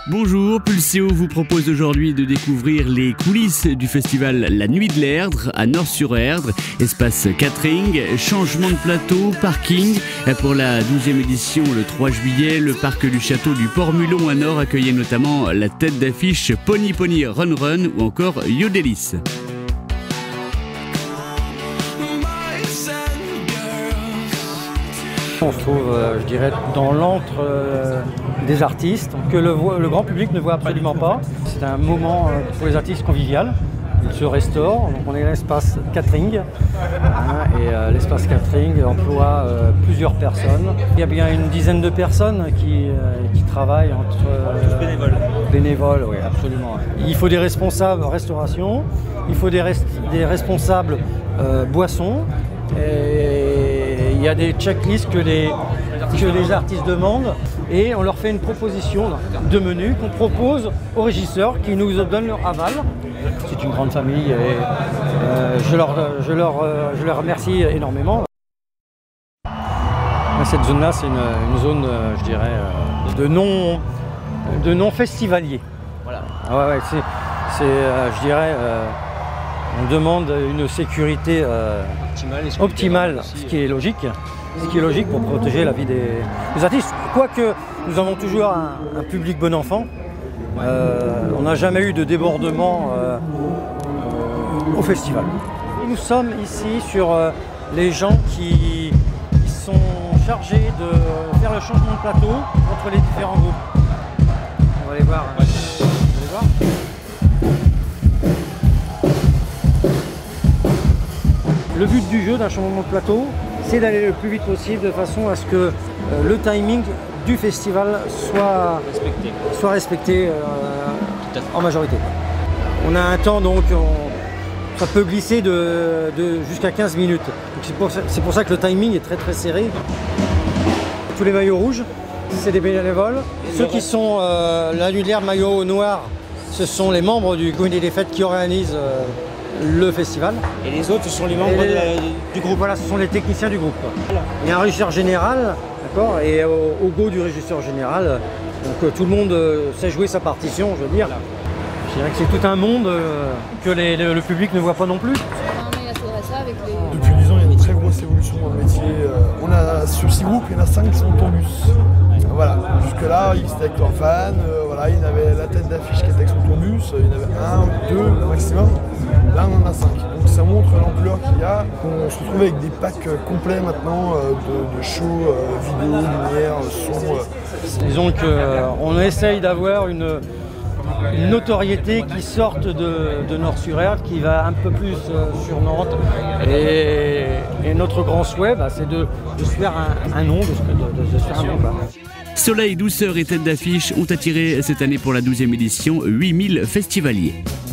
Bonjour, Pulseo vous propose aujourd'hui de découvrir les coulisses du festival La Nuit de l'Erdre à Nort-sur-Erdre. Espace catering, changement de plateau, parking. Pour la 12e édition, le 3 juillet, le parc du château du Port-Mulon à Nort accueillait notamment la tête d'affiche Pony Pony Run Run ou encore Yodelis. On se trouve, je dirais, dans l'antre des artistes, que le grand public ne voit absolument pas. C'est un moment pour les artistes convivial. Ils se restaurent, donc on est dans l'espace catering. Et l'espace catering emploie plusieurs personnes. Il y a bien une dizaine de personnes qui travaillent entre... tous bénévoles. Bénévoles, oui, absolument. Il faut des responsables restauration, il faut des responsables boissons. Et il y a des checklists que les artistes demandent et on leur fait une proposition de menu qu'on propose aux régisseurs qui nous donnent leur aval. C'est une grande famille et je leur remercie énormément. Cette zone-là, c'est une zone, je dirais, de non festivalier. Voilà. Ouais, je dirais... on demande une sécurité optimale, ce qui est logique pour protéger la vie des artistes. Quoique nous avons toujours un public bon enfant, on n'a jamais eu de débordement au festival. Nous sommes ici sur les gens qui sont chargés de faire le changement de plateau entre les différents groupes. On va les voir. Vous allez voir. Le but du jeu d'un changement de plateau, c'est d'aller le plus vite possible de façon à ce que le timing du festival soit respecté en majorité. On a un temps, donc ça peut glisser jusqu'à 15 minutes. C'est pour ça que le timing est très très serré. Tous les maillots rouges, c'est des bénévoles. Ceux qui sont la Nuit de l'Erdre maillot noir, ce sont les membres du comité des fêtes qui organisent le festival. Et les autres, ce sont les membres du groupe. Voilà, ce sont les techniciens du groupe. Voilà. Il y a un régisseur général, d'accord, et au go du régisseur général, donc tout le monde sait jouer sa partition, je veux dire. Voilà. Je dirais que c'est tout un monde que le public ne voit pas non plus. Depuis 10 ans, il y a une très grosse évolution dans le métier. Sur 6 groupes, il y en a 5 qui sont en tourbus. Voilà, jusque-là, ils étaient avec leurs fans, voilà, il y avait la tête d'affiche qui était avec son tourbus, il y en avait 1, 2 maximum. Là, on en a 5. Donc ça montre l'ampleur qu'il y a. On se retrouve avec des packs complets maintenant de shows, vidéo, lumière, son. Disons qu'on essaye d'avoir une notoriété qui sorte de Nort-sur-Erdre, qui va un peu plus sur Nantes. Et notre grand souhait, c'est de se faire un nom, de se faire un nom. Soleil, douceur et tête d'affiche ont attiré cette année pour la 12e édition 8000 festivaliers.